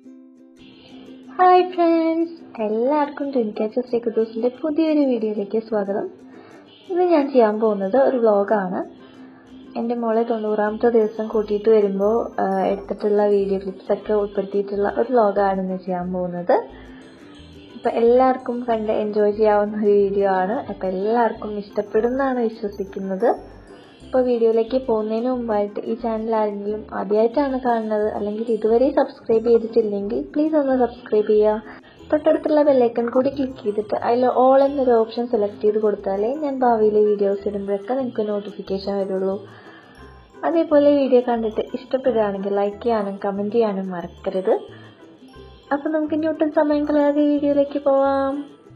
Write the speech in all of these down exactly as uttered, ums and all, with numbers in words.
Hi friends, എല്ലാവർക്കും Dreamcatcher Sreekuttoosന്റെ പുതിയൊരു വീഡിയോയിലേക്ക് സ്വാഗതം. ഇന്ന് ഞാൻ ചെയ്യാൻ പോകുന്നത് ഒരു വ്ലോഗാണ്. എൻ്റെ മോളെ തൊണ്ണൂറാമത്തെ ദിവസം കൂട്ടിയിട്ട് വരുമ്പോൾ എടുത്തിട്ടുള്ള വീഡിയോ ക്ലിപ്സ് ഒക്കെ ഉൾപ്പെടുത്തിയിട്ടുള്ള ഒരു വ്ലോഗാണ് ഇന്ന് ചെയ്യാൻ പോകുന്നത്. അപ്പോൾ എല്ലാവർക്കും കണ്ട് എൻജോയ് ചെയ്യാവുന്ന ഒരു വീഡിയോ ആണ്. അപ്പോൾ എല്ലാവർക്കും ഇഷ്ടപ്പെടുമെന്നാണ് വിശ്വസിക്കുന്നത്. അപ്പോൾ വീഡിയോയിലേക്ക് പോകുന്നതിന് മുമ്പായിട്ട് ഈ ചാനൽ ആരെങ്കിലും ആദ്യമായിട്ടാണ് കാണുന്നത് അല്ലെങ്കിൽ ഇതുവരെ സബ്സ്ക്രൈബ് ചെയ്തിട്ടില്ലെങ്കിൽ പ്ലീസ് ഒന്ന് സബ്സ്ക്രൈബ് ചെയ്യുക. തൊട്ടടുത്തുള്ള ബെല്ലൈക്കൺ കൂടി ക്ലിക്ക് ചെയ്തിട്ട് അതിൽ ഓൾ എന്നൊരു ഓപ്ഷൻ സെലക്ട് ചെയ്ത് കൊടുത്താലേ ഞാൻ ഭാവിയിലെ വീഡിയോസ് ഇടുമ്പോഴൊക്കെ നിങ്ങൾക്ക് നോട്ടിഫിക്കേഷൻ വരുള്ളൂ. അതേപോലെ വീഡിയോ കണ്ടിട്ട് ഇഷ്ടപ്പെടുകയാണെങ്കിൽ ലൈക്ക് ചെയ്യാനും കമൻറ്റ് ചെയ്യാനും മറക്കരുത്. അപ്പോൾ നമുക്ക് ഇനി ഒട്ടും സമയം കളയാതെ വീഡിയോയിലേക്ക് പോവാം.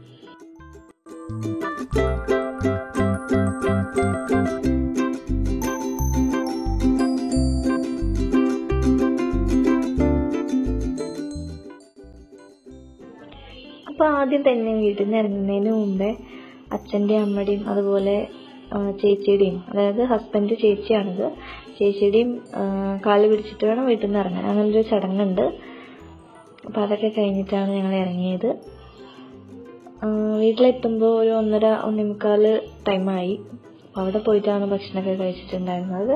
അപ്പോൾ ആദ്യം തന്നെ വീട്ടിൽ നിന്ന് ഇറങ്ങുന്നതിന് മുമ്പേ അച്ഛൻ്റെയും അമ്മയുടെയും അതുപോലെ ചേച്ചിയുടെയും, അതായത് ഹസ്ബൻഡ് ചേച്ചിയാണിത്, ചേച്ചിയുടെയും കാല് പിടിച്ചിട്ട് വേണം വീട്ടിൽ നിന്ന് ഇറങ്ങാൻ. അങ്ങനൊരു ചടങ്ങുണ്ട്. അപ്പോൾ അതൊക്കെ കഴിഞ്ഞിട്ടാണ് ഞങ്ങൾ ഇറങ്ങിയത്. വീട്ടിലെത്തുമ്പോൾ ഒരു ഒന്നര ഒന്നേമുക്കാൽ ടൈമായി. അപ്പോൾ അവിടെ പോയിട്ടാണ് ഭക്ഷണമൊക്കെ കഴിച്ചിട്ടുണ്ടായിരുന്നത്.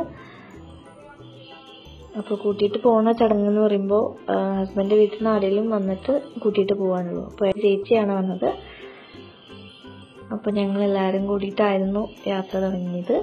അപ്പോൾ കൂട്ടിയിട്ട് പോകുന്ന ചടങ്ങെന്ന് പറയുമ്പോൾ ഹസ്ബൻഡ് വീട്ടിൽ നിന്ന് ആരെങ്കിലും വന്നിട്ട് കൂട്ടിയിട്ട് പോകാനുള്ളൂ. അപ്പോൾ ചേച്ചിയാണ് വന്നത്. അപ്പോൾ ഞങ്ങളെല്ലാവരും കൂടിയിട്ടായിരുന്നു യാത്ര തുടങ്ങിയത്.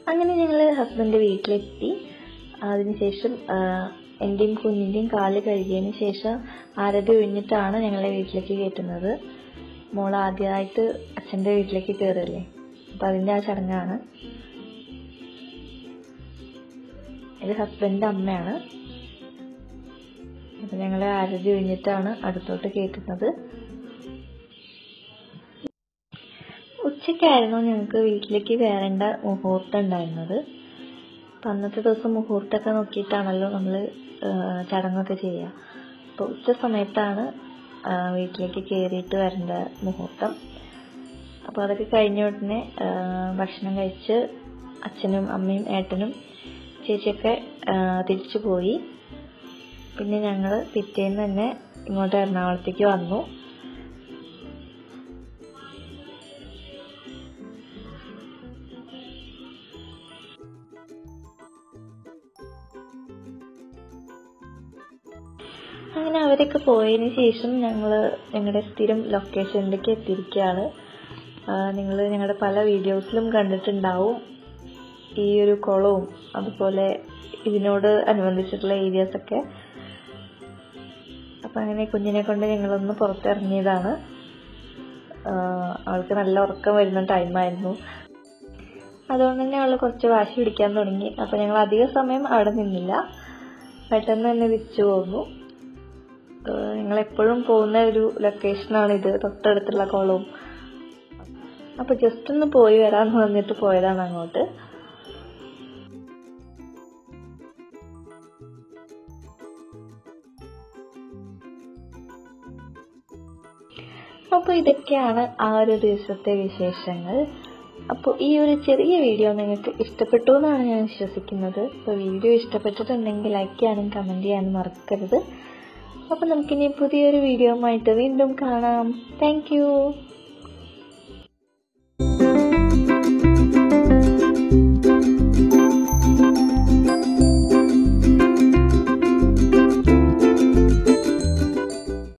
അങ്ങനെ ഞങ്ങൾ ഹസ്ബൻഡ് വീട്ടിലെത്തി. അതിനുശേഷം എൻ്റെയും കുഞ്ഞിൻ്റെയും കാല് കഴുകിയതിന് ശേഷം ആരതി ഒഴിഞ്ഞിട്ടാണ് ഞങ്ങളെ വീട്ടിലേക്ക് കയറ്റുന്നത്. മോൾ ആദ്യമായിട്ട് അച്ഛൻ്റെ വീട്ടിലേക്ക് കയറില്ലേ, അപ്പം അതിൻ്റെ ആ ചടങ്ങാണ്. ഇത് ഹസ്ബൻഡിൻ്റെ അമ്മയാണ്. അപ്പം ഞങ്ങളെ ആരതി ഒഴിഞ്ഞിട്ടാണ് അടുത്തോട്ട് കയറ്റുന്നത്. ഉച്ചയ്ക്കായിരുന്നു ഞങ്ങൾക്ക് വീട്ടിലേക്ക് കയറേണ്ട മുഹൂർത്തം ഉണ്ടായിരുന്നത്. അപ്പം അന്നത്തെ ദിവസം മുഹൂർത്തമൊക്കെ നോക്കിയിട്ടാണല്ലോ നമ്മൾ ചടങ്ങൊക്കെ ചെയ്യുക. അപ്പോൾ ഉച്ച സമയത്താണ് വീട്ടിലേക്ക് കയറിയിട്ട് വരേണ്ട മുഹൂർത്തം. അപ്പോൾ അതൊക്കെ കഴിഞ്ഞ ഉടനെ ഭക്ഷണം കഴിച്ച് അച്ഛനും അമ്മയും ഏട്ടനും ചേച്ചിയൊക്കെ തിരിച്ചു പോയി. പിന്നെ ഞങ്ങൾ പിറ്റേന്ന് തന്നെ ഇങ്ങോട്ട് എറണാകുളത്തേക്ക് വന്നു. അങ്ങനെ അവരൊക്കെ പോയതിന് ശേഷം ഞങ്ങൾ ഞങ്ങളുടെ സ്ഥിരം ലൊക്കേഷനിലേക്ക് എത്തിയിരിക്കുകയാണ്. നിങ്ങൾ ഞങ്ങളുടെ പല വീഡിയോസിലും കണ്ടിട്ടുണ്ടാവും ഈ ഒരു കുളവും അതുപോലെ ഇതിനോട് അനുബന്ധിച്ചിട്ടുള്ള ഏരിയാസൊക്കെ. അപ്പം അങ്ങനെ കുഞ്ഞിനെ കൊണ്ട് ഞങ്ങളൊന്ന് പുറത്തിറങ്ങിയതാണ്. അവൾക്ക് നല്ല ഉറക്കം വരുന്ന ടൈമായിരുന്നു. അതുകൊണ്ട് തന്നെ അവൾ കുറച്ച് വാശി പിടിക്കാൻ തുടങ്ങി. അപ്പോൾ ഞങ്ങൾ അധിക സമയം അവിടെ നിന്നില്ല, പെട്ടെന്ന് തന്നെ തിരിച്ചു പോന്നു. ഞങ്ങളെപ്പോഴും പോകുന്ന ഒരു ലൊക്കേഷനാണിത്, തൊട്ടടുത്തുള്ള കുളവും. അപ്പോൾ ജസ്റ്റ് ഒന്ന് പോയി വരാമെന്ന് പറഞ്ഞിട്ട് പോയതാണ് അങ്ങോട്ട്. അപ്പോൾ ഇതൊക്കെയാണ് ആ ഒരു ദിവസത്തെ വിശേഷങ്ങൾ. അപ്പോൾ ഈ ഒരു ചെറിയ വീഡിയോ നിങ്ങൾക്ക് ഇഷ്ടപ്പെട്ടു എന്നാണ് ഞാൻ വിശ്വസിക്കുന്നത്. അപ്പോൾ വീഡിയോ ഇഷ്ടപ്പെട്ടിട്ടുണ്ടെങ്കിൽ ലൈക്ക് ചെയ്യാനും കമൻറ്റ് ചെയ്യാനും മറക്കരുത്. അപ്പോൾ നമുക്കിനി പുതിയൊരു വീഡിയോ ആയിട്ട് വീണ്ടും കാണാം. Thank U.